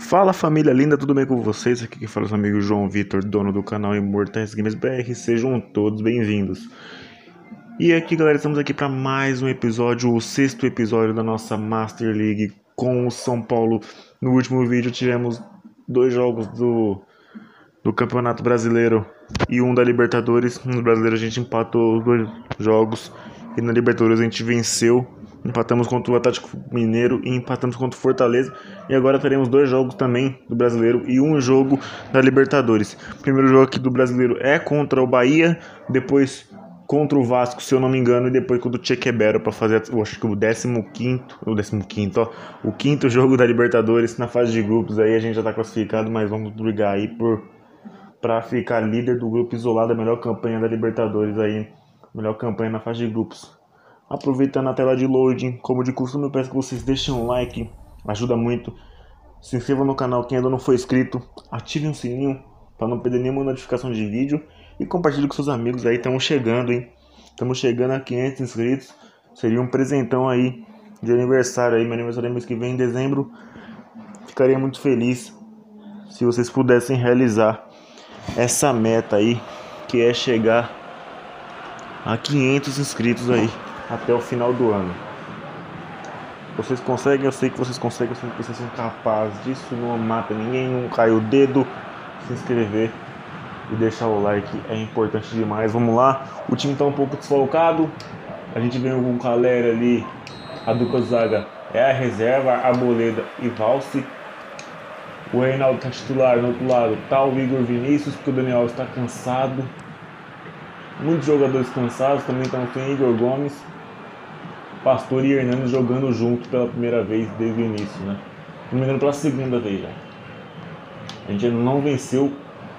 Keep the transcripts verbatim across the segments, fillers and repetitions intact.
Fala família linda, tudo bem com vocês? Aqui que fala é o amigo João Vitor, dono do canal Imortais Games B R. Sejam todos bem-vindos. E aqui galera, estamos aqui para mais um episódio, o sexto episódio da nossa Master League com o São Paulo. No último vídeo tivemos dois jogos do, do Campeonato Brasileiro e um da Libertadores. No Brasileiro a gente empatou os dois jogos e na Libertadores a gente venceu. Empatamos contra o Atlético Mineiro e empatamos contra o Fortaleza. E agora teremos dois jogos também do Brasileiro e um jogo da Libertadores. O primeiro jogo aqui do Brasileiro é contra o Bahia, depois contra o Vasco, se eu não me engano, e depois contra o Chequebero para fazer, eu acho que o décimo quinto, o décimo quinto, ó, o quinto jogo da Libertadores na fase de grupos. Aí a gente já está classificado, mas vamos brigar aí por para ficar líder do grupo isolado, a melhor campanha da Libertadores aí, melhor campanha na fase de grupos. Aproveitando a tela de loading, como de costume, eu peço que vocês deixem um like, ajuda muito. Se inscrevam no canal quem ainda não foi inscrito, ativem o sininho para não perder nenhuma notificação de vídeo e compartilhe com seus amigos aí. Estamos chegando, hein? Estamos chegando a quinhentos inscritos. Seria um presentão aí de aniversário aí, meu aniversário é mês que vem, em dezembro. Ficaria muito feliz se vocês pudessem realizar essa meta aí, que é chegar a quinhentos inscritos aí até o final do ano. Vocês conseguem, eu sei que vocês conseguem, eu sei que vocês são capazes disso, não mata ninguém, não cai o dedo. Se inscrever e deixar o like é importante demais. Vamos lá, o time tá um pouco desfalcado, a gente vem com o Calera ali, a dupla zaga é a reserva, Arboleda e Valse. O Reinaldo tá titular, no outro lado tá o Igor Vinícius, porque o Daniel está cansado. Muitos jogadores cansados, também estão sem Igor Gomes. Pastor e Hernandes jogando junto pela primeira vez desde o início, né? Não me engano, pela segunda vez já. A gente ainda não venceu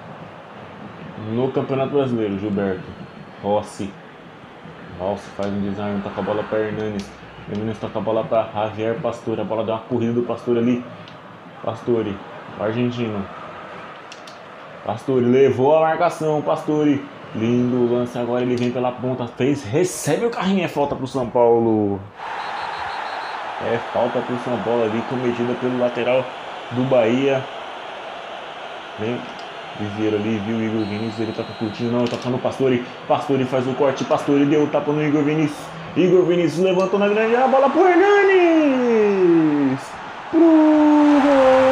no Campeonato Brasileiro. Gilberto, Rossi, Valse faz um desarme, toca a bola para Hernandes. Hernandes toca a bola para Javier Pastore. A bola deu uma corrida do Pastore ali. Pastore, o argentino. Pastore levou a marcação, Pastore. Lindo lance, agora ele vem pela ponta, fez, recebe o carrinho, é falta pro São Paulo. É falta pro São Paulo ali, cometida pelo lateral do Bahia. Vem, Viveiro ali, viu o Igor Vinícius, ele toca curtindo, não, ele toca no Pastore. Pastore faz o corte, Pastore deu o tapa no Igor Vinícius. Igor Vinícius levantou na grande área, a bola pro Hernandes. Pro gol.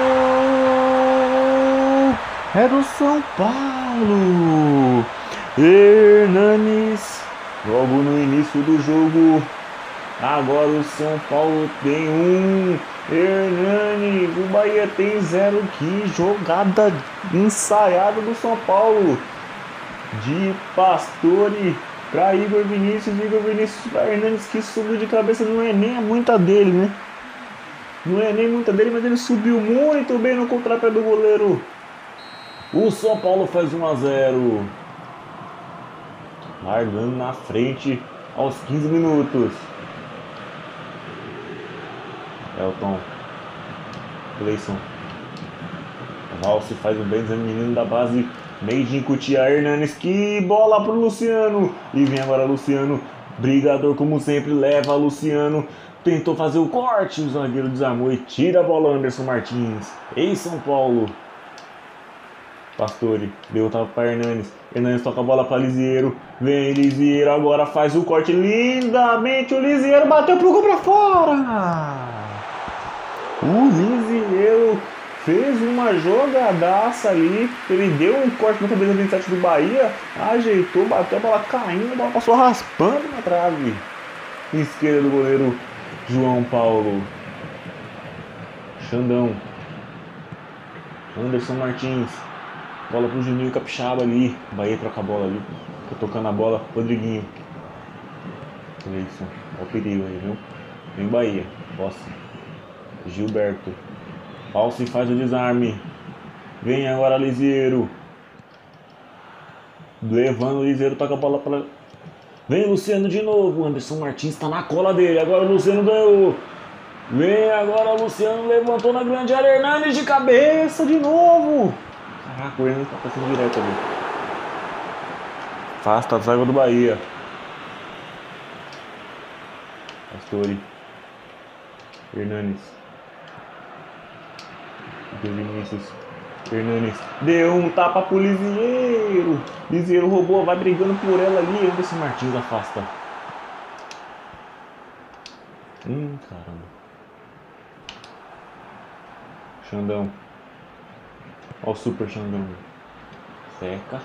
É do São Paulo. Hernandes, logo no início do jogo. Agora o São Paulo tem um. Hernandes, o Bahia tem zero. Que jogada ensaiada do São Paulo. De Pastore para Igor Vinícius. Igor Vinícius para Hernandes, que subiu de cabeça. Não é nem muita dele, né? Não é nem muita dele, mas ele subiu muito bem no contrapé do goleiro. O São Paulo faz um a zero. Largando na frente aos quinze minutos. Elton. Cleison. Valse faz um bem, menino da base. Made in Cotia, Hernandes. Que bola pro Luciano. E vem agora Luciano. Brigador como sempre. Leva Luciano. Tentou fazer o corte. O zagueiro desarmou e tira a bola. Anderson Martins. Em São Paulo. Pastore, deu o tapa para Hernandes. Hernandes toca a bola para Lisieiro. Vem Lisieiro, agora faz o corte lindamente. O Lisieiro bateu pro gol para fora. O Lisieiro fez uma jogadaça ali. Ele deu um corte no cabeça vinte e sete do Bahia. Ajeitou, bateu a bola caindo. A bola passou raspando na trave. Esquerda do goleiro João Paulo. Xandão. Anderson Martins. Bola pro Juninho Capixaba ali. Bahia troca a bola ali. Tô tocando a bola. Rodriguinho. Isso. Olha o perigo aí, viu? Vem Bahia. Posse. Gilberto. Valse faz o desarme. Vem agora Lisieiro. Levando o Lisieiro. Toca a bola para. Vem Luciano de novo. Anderson Martins tá na cola dele. Agora o Luciano ganhou. Vem agora o Luciano. Levantou na grande área. Hernandes de cabeça de novo. Caraca, o Hernandes tá passando direto ali. Afasta a zaga do Bahia. Pastore. Hernandes. Igor Vinícius. Hernanes deu um tapa pro Lisieiro. Lisieiro roubou, vai brigando por ela ali. Vamos ver se o Martins afasta. Hum, caramba. Xandão. Ó o super Xandão. Seca.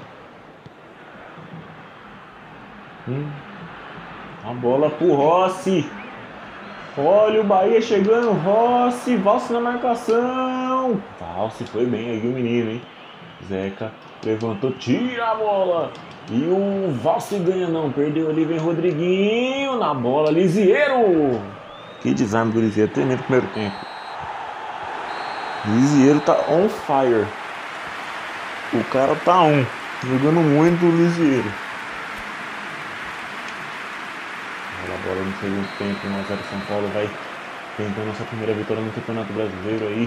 Hum. A bola pro Rossi. Olha o Bahia chegando. Rossi. Valse na marcação. Valse foi bem aí o menino, hein? Zeca levantou, tira a bola. E o Valse ganha não. Perdeu ali, vem Rodriguinho na bola. Lisieiro. Que desarme do Lisieiro. Tremendo no primeiro tempo. Lisieiro tá on fire. O cara tá on. Jogando muito o Lisieiro. A bola no segundo tempo, um a zero São Paulo vai tentando a sua primeira vitória no Campeonato Brasileiro aí.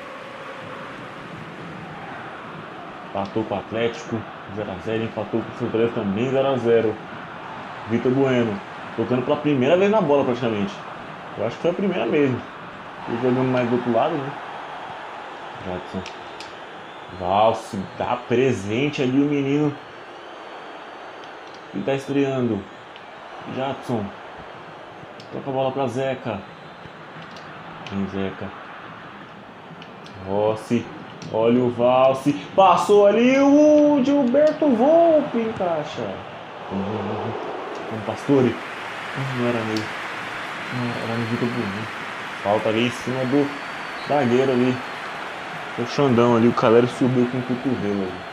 Empatou com o Atlético, zero a zero, empatou com o Fortaleza também, zero a zero. Vitor Bueno, tocando pela primeira vez na bola praticamente. Eu acho que foi a primeira mesmo. E jogando mais do outro lado, né? Jadson. Valse, dá presente ali o menino que tá estreando. Jadson. Toca a bola pra Zeca. Tem Zeca. Rossi. Olha o Valse. Passou ali o Gilberto Volpe. Encaixa. Com o Pastore. Não era meio. Não era no Vitor Bueno. Falta ali em cima do zagueiro ali. O Xandão ali. O Caleri subiu com o cotovelo ali.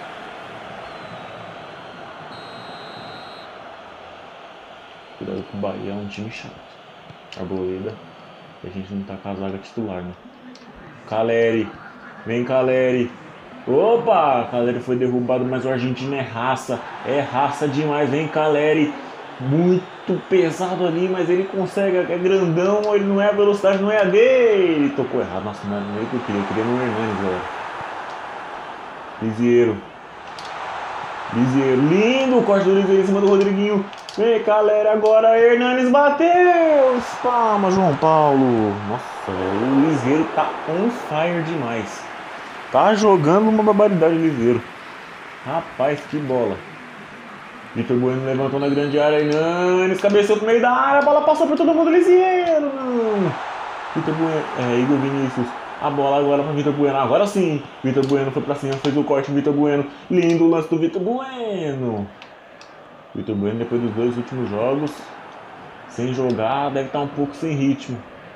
Cuidado com o Bahia, é um time chato. Arboleda. A gente não tá com a zaga titular, né? Caleri. Vem Caleri. Opa! Caleri foi derrubado, mas o argentino é raça. É raça demais. Vem Caleri. Muito pesado ali, mas ele consegue. É grandão, ele não é a velocidade, não é a dele. Ele tocou errado. Nossa, não é o que eu queria. Eu queria no Hernanes, galera. Lisieiro. Lisieiro. Lindo o corte do Lisieiro em cima do Rodriguinho. Vem, Caleri agora, Hernanes bateu! Palma, João Paulo! Nossa, velho, o Lisieiro tá on fire demais. Tá jogando uma barbaridade o Lisieiro. Rapaz, que bola. Vitor Bueno levantou na grande área, Hernanes cabeceou pro meio da área, a bola passou por todo mundo, Lisieiro! Não! Vitor Bueno, é, Igor Vinícius. A bola agora para Vitor Bueno, agora sim. Vitor Bueno foi pra cima, fez o corte, Vitor Bueno. Lindo o lance do Vitor Bueno. Vitor Bueno, depois dos dois últimos jogos, sem jogar, deve estar um pouco sem ritmo.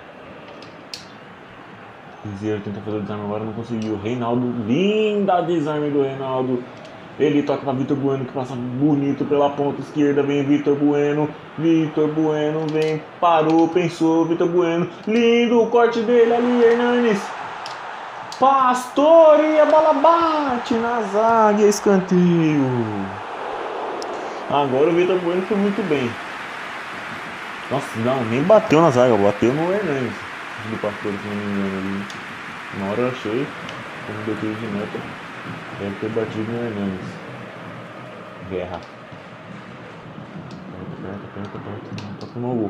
Lisieiro tenta fazer o desarme agora, não conseguiu. Reinaldo, linda desarme do Reinaldo. Ele toca para Vitor Bueno, que passa bonito pela ponta esquerda. Vem Vitor Bueno. Vitor Bueno vem, parou, pensou. Vitor Bueno, lindo o corte dele ali, Hernanes. Pastore, a bola bate na zaga, escanteio. Agora o Vitor Bueno foi muito bem. Nossa, não, nem bateu na zaga, bateu no Hernanes. Do Pastore, se não me engano ali. Uma hora eu achei, como deu tiro de meta, deve ter batido no Hernanes. Guerra. Perto, perto, perto, perto. Não, tá com o gol.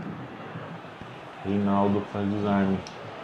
Reinaldo faz desarme.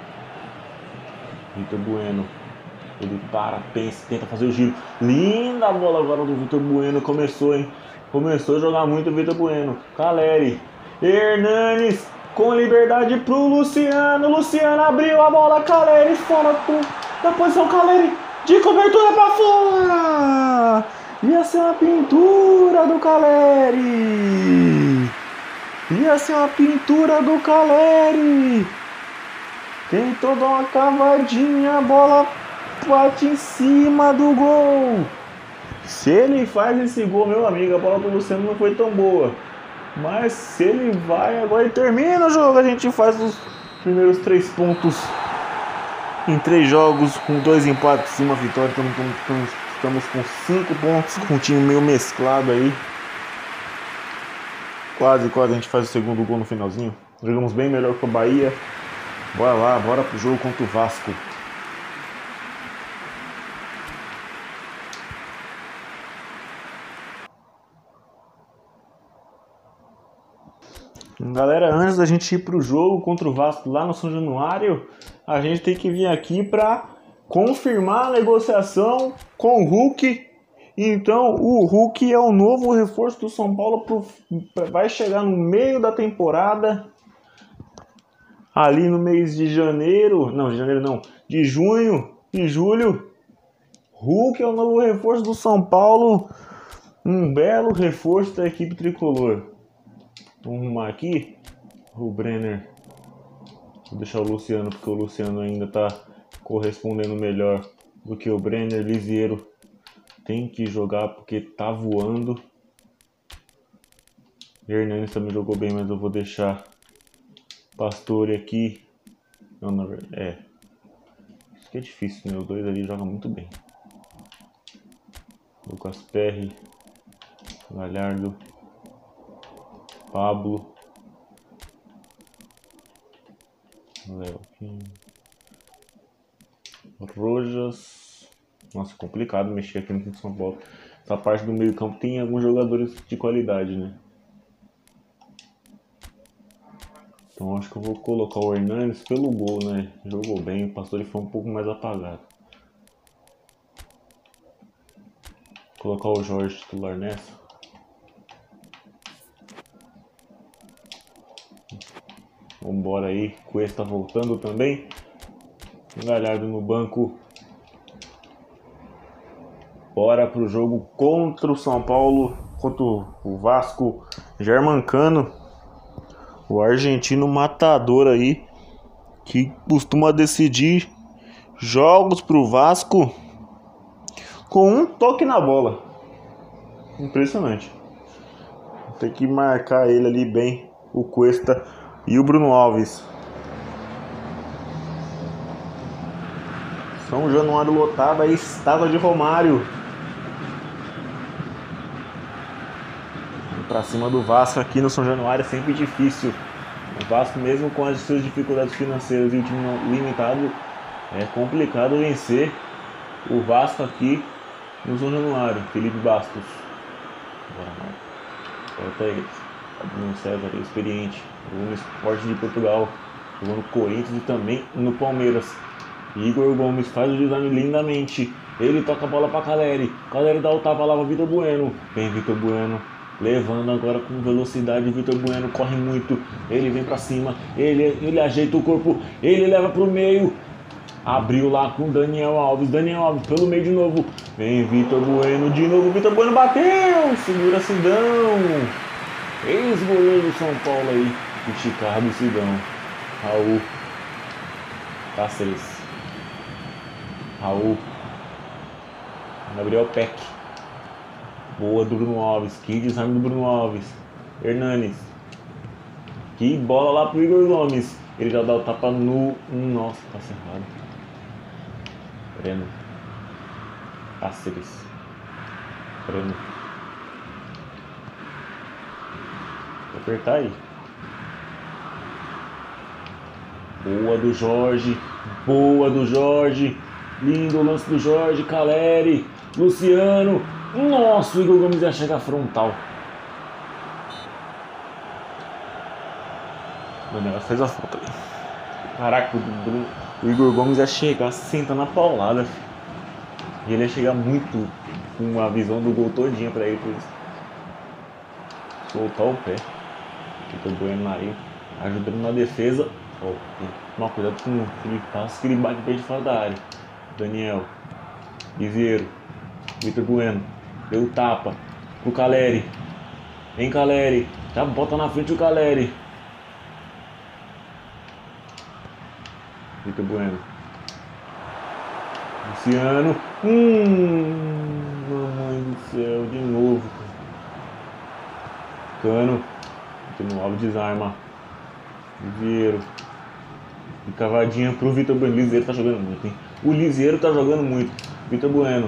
Vitor Bueno. Ele para, pensa, tenta fazer o giro. Linda a bola agora do Vitor Bueno. Começou, hein? Começou a jogar muito o Vitor Bueno. Caleri. Hernanes. Com liberdade pro Luciano. Luciano abriu a bola. Caleri fora da posição. Caleri de cobertura pra fora. Ia ser uma pintura do Caleri. Ia ser uma pintura do Caleri. Tentou dar uma cavadinha. A bola bate em cima do gol. Se ele faz esse gol, meu amigo, a bola do Luciano não foi tão boa. Mas se ele vai, agora ele termina o jogo. A gente faz os primeiros três pontos em três jogos, com dois empates e uma vitória. Estamos, estamos, estamos com cinco pontos, com um time meio mesclado aí. Quase, quase a gente faz o segundo gol no finalzinho. Jogamos bem melhor que o Bahia. Bora lá, bora pro jogo contra o Vasco. Galera, antes da gente ir pro jogo contra o Vasco lá no São Januário, a gente tem que vir aqui para confirmar a negociação com o Hulk. Então o Hulk é o novo reforço do São Paulo, pro, vai chegar no meio da temporada, ali no mês de janeiro, não, de janeiro não, de junho e julho. Hulk é o novo reforço do São Paulo, um belo reforço da equipe tricolor. Vamos arrumar aqui o Brenner, vou deixar o Luciano, porque o Luciano ainda está correspondendo melhor do que o Brenner. Lisieiro tem que jogar porque tá voando. Hernandes também jogou bem, mas eu vou deixar Pastore aqui. Não, na verdade, é. Isso que é difícil, né? Os dois ali jogam muito bem. Lucas Perry, Galhardo, Pablo, Léo, Rojas. Nossa, complicado mexer aqui no São Paulo. Essa parte do meio campo tem alguns jogadores de qualidade, né? Então acho que eu vou colocar o Hernandes pelo gol, né? Jogou bem, o Pastore foi um pouco mais apagado. Vou colocar o Jorge titular nessa. Vambora aí, Cuesta voltando também. Galhardo no banco. Bora pro jogo contra o São Paulo, contra o Vasco. Germancano, o argentino matador aí, que costuma decidir jogos pro Vasco com um toque na bola. Impressionante. Tem que marcar ele ali bem, o Cuesta e o Bruno Alves. São Januário lotado, a estátua de Romário. Pra cima do Vasco aqui no São Januário é sempre difícil. O Vasco, mesmo com as suas dificuldades financeiras e o time limitado, é complicado vencer o Vasco aqui no São Januário. Felipe Bastos. Bora, Marco. Volta eles. Bruno César, experiente. Jogou no Sport de Portugal. Jogou no Corinthians e também no Palmeiras. Igor Gomes faz o design lindamente. Ele toca a bola para Caleri. Caleri dá o tapa lá para Vitor Bueno. Vem Vitor Bueno. Levando agora com velocidade, o Vitor Bueno corre muito, ele vem pra cima, ele, ele ajeita o corpo, ele leva pro meio, abriu lá com Daniel Alves, Daniel Alves pelo meio de novo, vem Vitor Bueno de novo, Vitor Bueno bateu, segura Sidão, ex-goleiro do São Paulo aí, o Chicardo Sidão, Raul, Cáceres, Raul, Gabriel Peck. Boa do Bruno Alves, que design do Bruno Alves. Hernanes. Que bola lá pro Igor Gomes. Ele já dá o tapa no... Nossa, tá cerrado. Breno. Cáceres. Breno. Vou apertar aí. Boa do Jorge. Boa do Jorge. Lindo o lance do Jorge. Caleri. Luciano. Nossa, o Igor Gomes ia chegar frontal. O negócio fez a falta ali. Caraca, o, o Igor Gomes ia chegar sentando na paulada. E ele ia chegar muito com a visão do gol todinha pra ele. Pra soltar o pé. Fica Bueno aí, ajudando na defesa. Oh, tomar cuidado com o Felipe Passos, que ele bate bem de fora da área. Daniel. Lisieiro. Vitor Bueno. Deu tapa pro Caleri. Vem Caleri. Já bota na frente o Caleri. Vitor Bueno. Luciano. Hum, mamãe do céu, de novo. Cano. De novo, desarma. Lisieiro. E cavadinha pro Vitor Bueno. Lisieiro tá jogando muito, hein? O Lisieiro tá jogando muito. Vitor Bueno.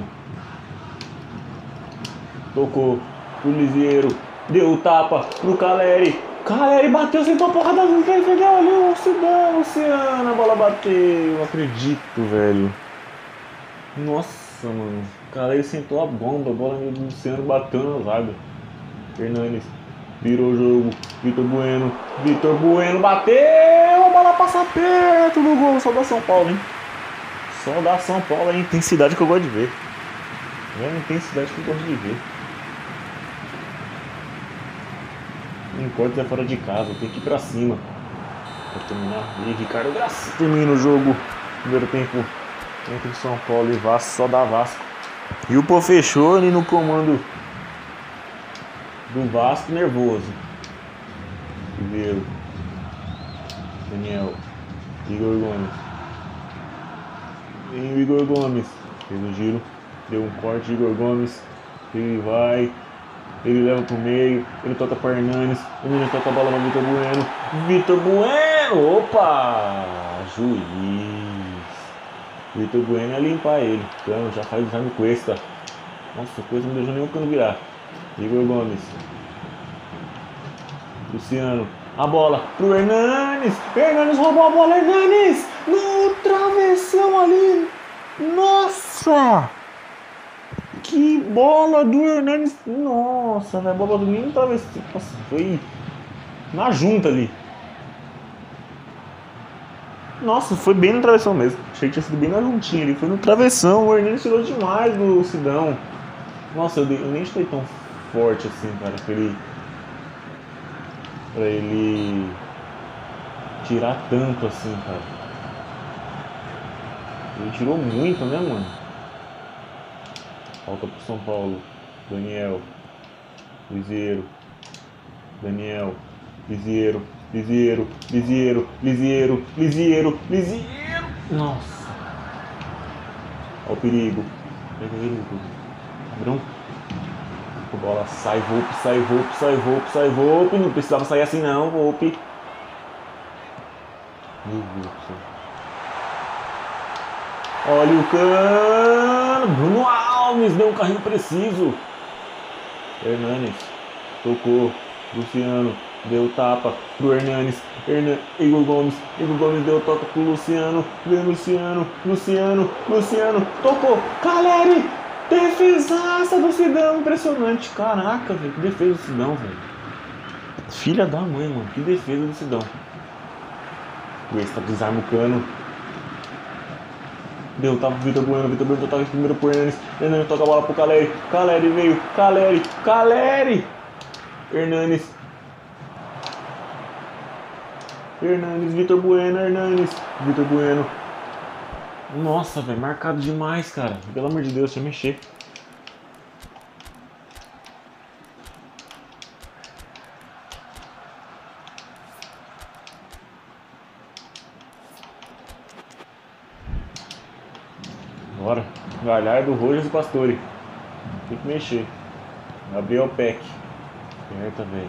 Tocou pro Lisieiro. Deu o tapa pro Caleri. Caleri bateu, sentou a porrada no pé, perdeu ali o Sidão, Luciano. A bola bateu. Não acredito, velho. Nossa, mano. O Caleri sentou a bomba. A bola do Luciano bateu na zaga. Hernandes. Virou o jogo. Vitor Bueno. Vitor Bueno bateu. A bola passa perto do gol. Só da São Paulo, hein? Só dá São Paulo a intensidade que eu gosto de ver. É a intensidade que eu gosto de ver. Não importa se é fora de casa, tem que ir pra cima. Pra terminar. E Ricardo Graça termina o jogo. Primeiro tempo entre São Paulo e Vasco, só dá Vasco. E o Pô fechou ali no comando do Vasco, nervoso. Ribeiro, Daniel, Igor Gomes. E o Igor Gomes fez o giro, deu um corte. Igor Gomes, ele vai, ele leva pro meio, ele toca para Hernanes, ele toca a bola para Vitor Bueno. Vitor Bueno, opa! Juiz. Vitor Bueno ia limpar ele. Então já faz já no Cuesta. Nossa, o Cuesta não deixou nenhum cano virar. Igor Gomes. Luciano. A bola pro Hernanes. Hernanes roubou a bola. Hernanes no travessão ali. Nossa! Que bola do Hernanes. Nossa, velho. A bola do menino no travessão. Nossa, foi na junta ali. Nossa, foi bem no travessão mesmo. Achei que tinha sido bem na juntinha ali. Foi no travessão. O Hernanes tirou demais do Sidão. Nossa, eu, eu nem estou tão forte assim, cara, pra ele, pra ele tirar tanto assim, cara. Ele tirou muito, né, mano? Falta pro São Paulo. Daniel. Liseiro. Daniel. Liseiro. Liseiro. Liseiro. Liseiro. Liseiro. Liseiro. Nossa. Olha o perigo. Pega ele, Cabrão. A bola sai, Volpe, sai, Volpe, sai, Volpe, sai, Volpe. Não precisava sair assim não, Volpe. Meu Deus do céu. Olha o cano. Bruno Alves deu um carrinho preciso. Hernanes. Tocou. Luciano. Deu tapa pro Hernanes. Hernan... Igor Gomes. Igor Gomes deu toca pro Luciano. Vem Luciano. Luciano. Luciano. Tocou. Caleri. Defesaça do Sidão, impressionante. Caraca, velho, que defesa do Sidão, velho. Filha da mãe, mano, que defesa do Sidão. Cuesta desarma o cano. Deu tapa pro Vitor Bueno, Vitor Bueno toca primeiro pro Hernanes. Hernanes toca a bola pro Caleri. Caleri veio, Caleri, Caleri. Hernanes. Hernanes, Vitor Bueno, Hernanes. Vitor Bueno. Nossa, velho, marcado demais, cara. Pelo amor de Deus, deixa eu mexer. Bora. Galhardo, Rojas e Pastore. Tem que mexer. Gabriel Peck. Aperta, velho.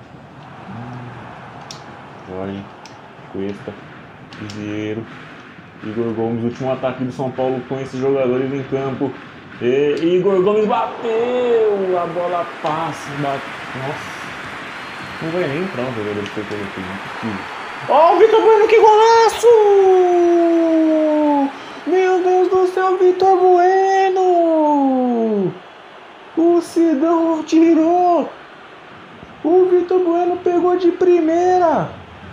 Jorge. Cuesta. Liseiro. Igor Gomes, último ataque do São Paulo com esses jogadores em campo. E Igor Gomes bateu! A bola passa, bate. Nossa, não vai nem entrar um jogador de feito aqui, não. Ó, o Vitor Bueno, que golaço! Meu Deus do céu, Vitor Bueno! O Sidão tirou! O Vitor Bueno pegou de primeira!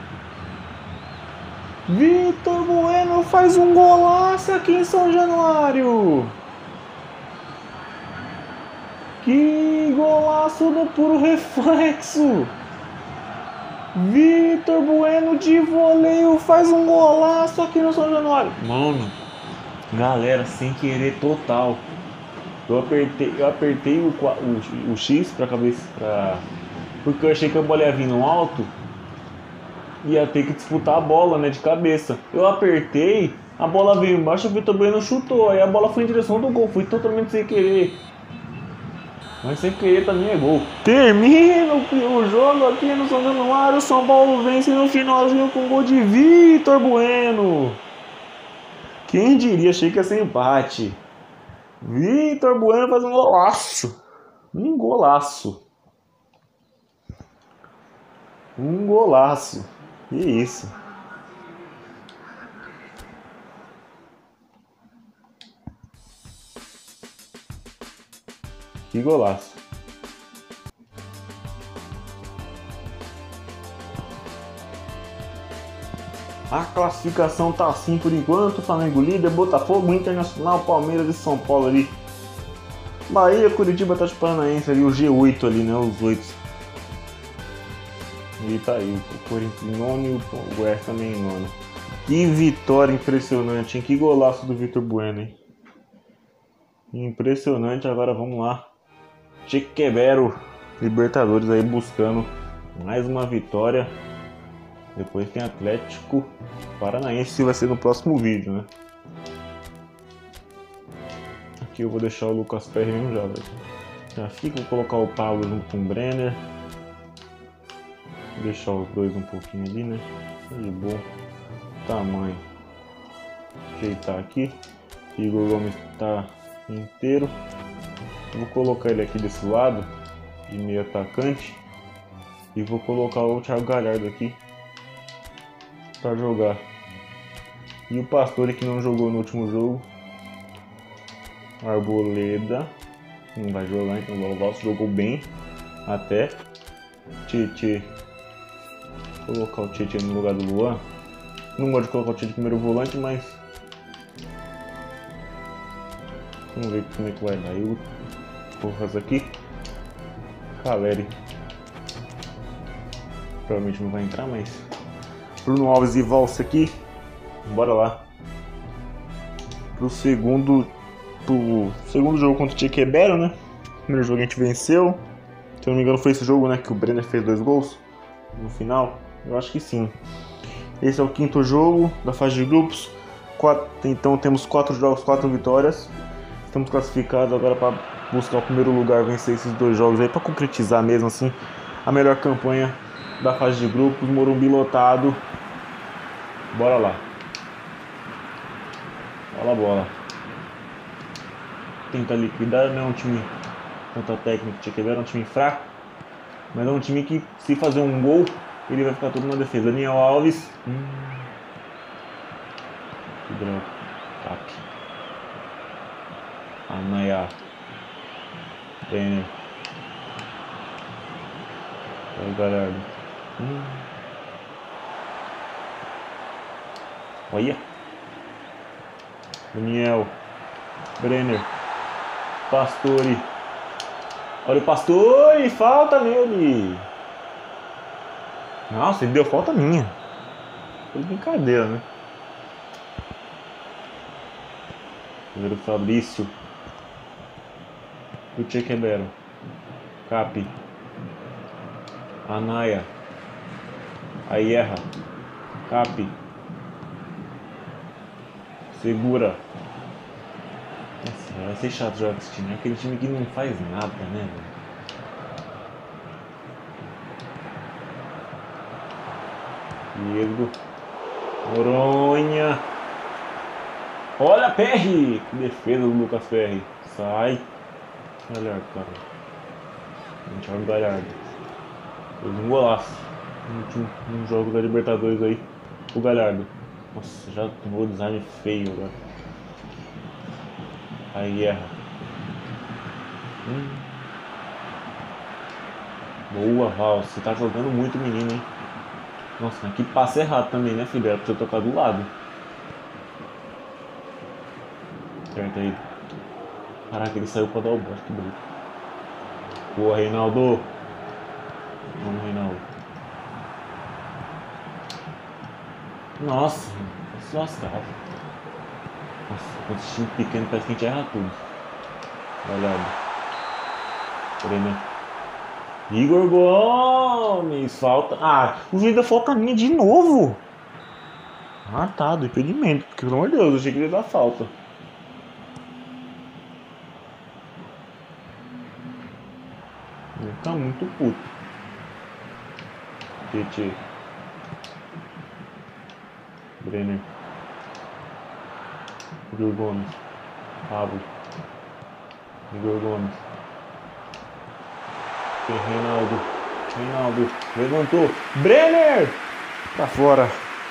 Vitor Bueno faz um golaço aqui em São Januário. Que golaço no puro reflexo. Vitor Bueno de voleio faz um golaço aqui no São Januário. Mano, galera, sem querer total. Eu apertei, eu apertei o, o, o X pra cabeça, pra... porque eu achei que a bola ia vir no alto. Ia ter que disputar a bola, né, de cabeça. Eu apertei, a bola veio embaixo, o Vitor Bueno chutou. Aí a bola foi em direção do gol, foi totalmente sem querer. Mas sem querer também é gol. Termina o jogo aqui no São Januário. O São Paulo vence no finalzinho com gol de Vitor Bueno. Quem diria, achei que ia ser empate. Vitor Bueno faz um golaço. Um golaço. Um golaço. Que isso? Que golaço. A classificação tá assim por enquanto. Flamengo líder, Botafogo, Internacional, Palmeiras e São Paulo ali. Bahia, Curitiba, Atlético Paranaense ali, o G oito ali, né? Os oito. E tá aí, o Corinthians em nono e o Goiás também em nono. Que vitória impressionante, hein? Que golaço do Vitor Bueno, hein? Impressionante. Agora vamos lá. Chequebero, Libertadores aí buscando mais uma vitória. Depois tem Atlético Paranaense, vai ser no próximo vídeo, né? Aqui eu vou deixar o Lucas Perry mesmo já, velho. Já fica, vou colocar o Pablo junto com o Brenner. Vou deixar os dois um pouquinho ali, né? De bom tamanho. Ajeitar aqui. Igor Gomes tá inteiro. Vou colocar ele aqui desse lado, de meio atacante. E vou colocar o Thiago Galhardo aqui para jogar. E o Pastore, que não jogou no último jogo. Arboleda não vai jogar, então o Valverde jogou bem até. Tietê, colocar o Tietê no lugar do Luan. Não gosto de colocar o Tietê de primeiro volante, mas vamos ver como é que vai dar. Eu Porras aqui. Caleri provavelmente não vai entrar, mas Bruno Alves e Valse aqui. Bora lá pro segundo pro segundo jogo contra o Chequebero, né? Primeiro jogo a gente venceu. Se eu não me engano foi esse jogo, né, que o Brenner fez dois gols no final. Eu acho que sim. Esse é o quinto jogo da fase de grupos. Quatro, então temos quatro jogos, quatro vitórias. Estamos classificados agora para buscar o primeiro lugar, vencer esses dois jogos aí para concretizar mesmo assim a melhor campanha da fase de grupos. Morumbi lotado. Bora lá. Bola, bola. Tenta liquidar, não é um time tanto técnico que Chequebero, é um time fraco, mas é um time que, se fazer um gol, ele vai ficar todo na defesa. Daniel Alves. Hum. Que droga. Cap. Anaya. Brenner. Aí, Galhardo. Hum. Olha. Daniel. Brenner. Pastore. Olha o Pastore. Falta nele. Nossa, ele deu falta minha. Foi brincadeira, né? Primeiro Fabrício. O Chequebero. Cap. Anaya. Aí erra. Cap. Segura. Nossa, vai ser chato jogar com esse time. É aquele time que não faz nada, né, velho? Diego. Noronha. Olha, Perry! Que defesa do Lucas Perry. Sai. Galhardo, cara. Thiago Galhardo. Fez um golaço no último um jogo da Libertadores aí. O Galhardo. Nossa, já tomou design feio agora. Aí erra. Hum. Boa, Val. Você tá jogando muito, menino, hein? Nossa, que passe errado também, né, filho? Era pra você tocar do lado. Certo aí. Caraca, ele saiu pra dar o bote, que bonito. Boa, Reinaldo. Vamos, Reinaldo. Nossa, se lascava. Nossa, com esse time pequeno parece que a gente erra tudo. Olha. Brenner. Igor Gomes. Falta. Ah, o juiz da falta minha de novo. Ah, tá, do impedimento. Porque, pelo amor de Deus, eu achei que ele ia dar falta. Ele tá muito puto. Tietê. Brenner. Igor Gomes. Pablo. Igor Gomes. Tem Reinaldo. Reinaldo. Levantou. Brenner! Tá fora.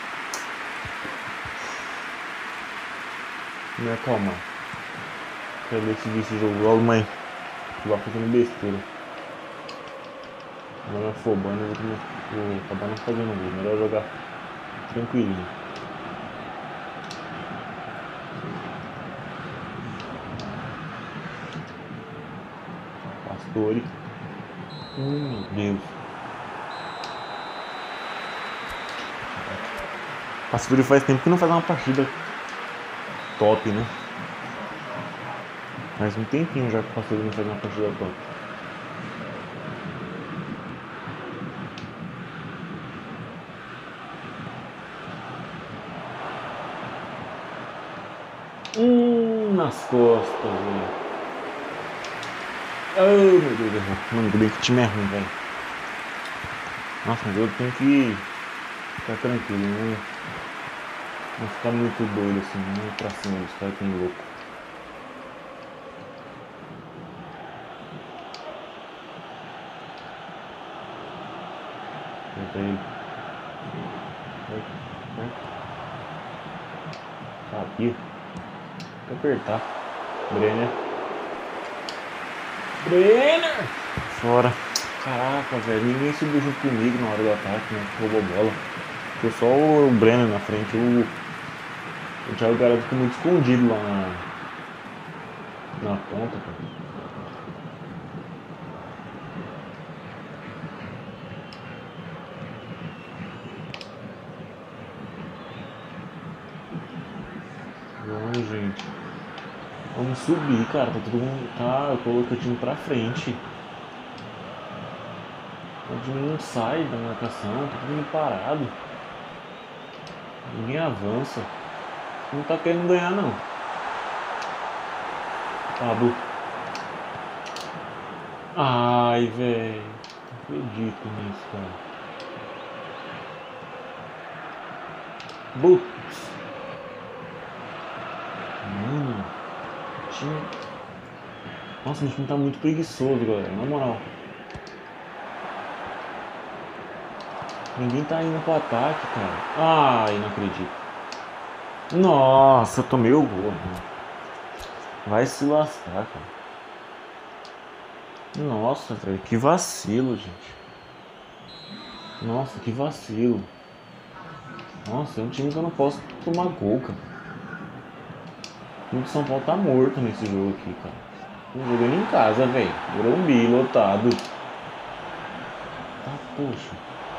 Me acalmar. Quero decidir esse jogo logo, mãe. Vai fazendo besteira. Agora me afobando, eu vou, vou acabar não fazendo gol. Melhor jogar tranquilinho. Pastore. Hum, meu Deus. Pastore faz tempo que não faz uma partida top, né? Faz um tempinho já que o Pastore não faz uma partida top. Hum, nas costas, velho. Oh, meu Deus, errou. Mano, que bem que o time é ruim, velho. Nossa, mas eu tenho que ficar tranquilo, né? Não ficar muito doido assim, não ir pra cima dos caras que nem louco. Aperta ele. Vai, vai. Sabia. Tem que apertar. Brenner. Brenner! Fora. Caraca, velho. Ninguém subiu junto comigo na hora do ataque, né? Roubou bola. Foi só o Brenner na frente. O, o Thiago Galhardo ficou muito escondido lá na, na ponta, cara. Vamos, gente. Vamos subir, cara. Tá todo mundo. Tá, eu coloquei o time pra frente. O time não sai da marcação, tá todo mundo parado. Ninguém avança. Não tá querendo ganhar, não. Pablo. Ai, velho. Não acredito nisso, cara. Putz. Mano. O time... Nossa, o time tá muito preguiçoso, galera. Na moral. Ninguém tá indo pro ataque, cara. Ai, não acredito. Nossa, eu tomei o gol. Mano. Vai se lascar, cara. Nossa, velho, que vacilo, gente. Nossa, que vacilo. Nossa, é um time que eu não posso tomar gol, cara. O time de São Paulo tá morto nesse jogo aqui, cara. Tô jogando em casa, velho. Morumbi, lotado. Tá, poxa.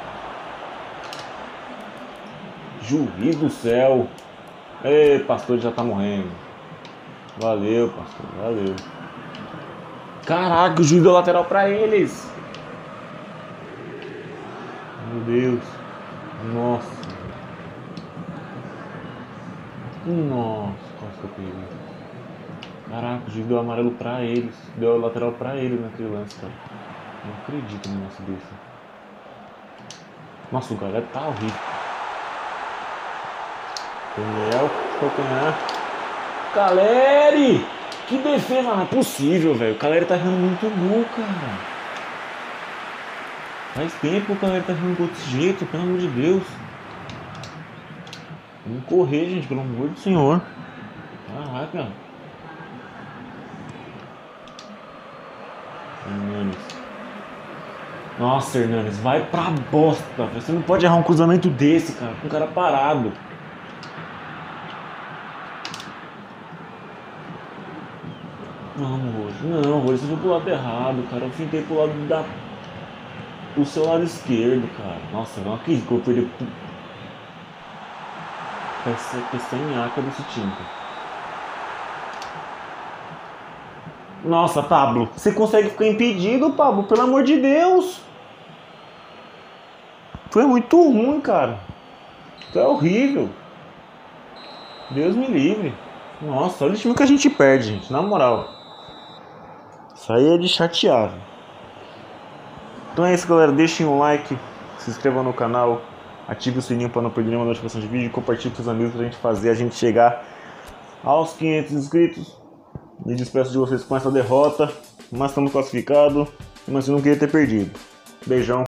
Juiz do céu. Ei, pastor já tá morrendo. Valeu, pastor, valeu. Caraca, o juiz deu lateral pra eles. Meu Deus. Nossa. Nossa, quase que eu peguei. Caraca, o juiz deu amarelo pra eles. Deu lateral pra eles naquele lance, cara. Não acredito num lance desse. Nossa, o galera tá horrível. Daniel, calcanhar. Caleri! Que defesa, não é possível, velho. O Caleri tá errando muito gol, cara. Faz tempo que o Caleri tá errando gol desse jeito, pelo amor de Deus. Vamos correr, gente, pelo amor do Senhor. Caraca. Hernanes. Nossa, Hernanes, vai pra bosta. Você não pode errar um cruzamento desse, cara, com o cara parado. Vamos, hoje. Não, hoje você foi pro lado errado, cara. Eu fintei pro lado da... pro seu lado esquerdo, cara. Nossa, não acredito que eu perdi... Essa questão nhaca desse time, cara. Nossa, Pablo. Você consegue ficar impedido, Pablo? Pelo amor de Deus. Foi muito ruim, cara. Isso é horrível. Deus me livre. Nossa, olha o time que a gente perde, gente. Na moral. Isso aí é de chatear. Então é isso, galera. Deixem um like, se inscrevam no canal, ative o sininho para não perder nenhuma notificação de vídeo e compartilhe com os amigos pra gente fazer a gente chegar aos quinhentos inscritos. Me despeço de vocês com essa derrota, mas estamos classificados, mas eu não queria ter perdido. Beijão.